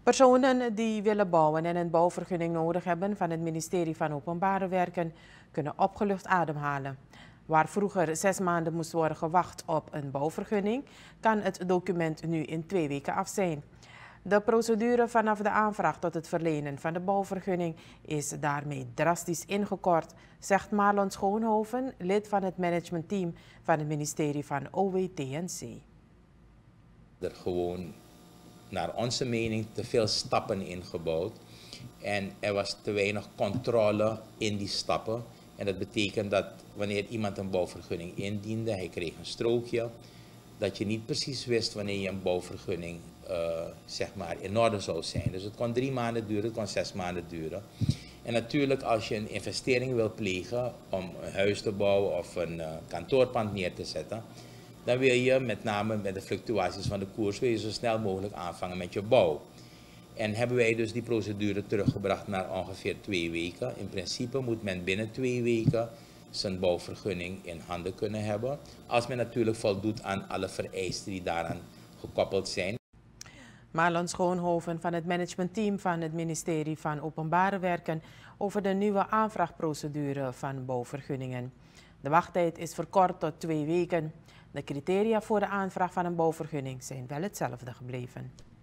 Personen die willen bouwen en een bouwvergunning nodig hebben van het ministerie van Openbare Werken kunnen opgelucht ademhalen. Waar vroeger 6 maanden moest worden gewacht op een bouwvergunning, kan het document nu in 2 weken af zijn. De procedure vanaf de aanvraag tot het verlenen van de bouwvergunning is daarmee drastisch ingekort, zegt Marlon Schoonhoven, lid van het managementteam van het ministerie van OWTNC. Er gewoon naar onze mening te veel stappen ingebouwd en er was te weinig controle in die stappen. En dat betekent dat wanneer iemand een bouwvergunning indiende, hij kreeg een strookje, dat je niet precies wist wanneer je een bouwvergunning zeg maar in orde zou zijn. Dus het kon 3 maanden duren, het kon 6 maanden duren. En natuurlijk als je een investering wil plegen om een huis te bouwen of een kantoorpand neer te zetten, dan wil je met name met de fluctuaties van de koers wil je zo snel mogelijk aanvangen met je bouw. En hebben wij dus die procedure teruggebracht naar ongeveer 2 weken. In principe moet men binnen 2 weken zijn bouwvergunning in handen kunnen hebben. Als men natuurlijk voldoet aan alle vereisten die daaraan gekoppeld zijn. Marlon Schoonhoven van het managementteam van het ministerie van Openbare Werken over de nieuwe aanvraagprocedure van bouwvergunningen. De wachttijd is verkort tot 2 weken. De criteria voor de aanvraag van een bouwvergunning zijn wel hetzelfde gebleven.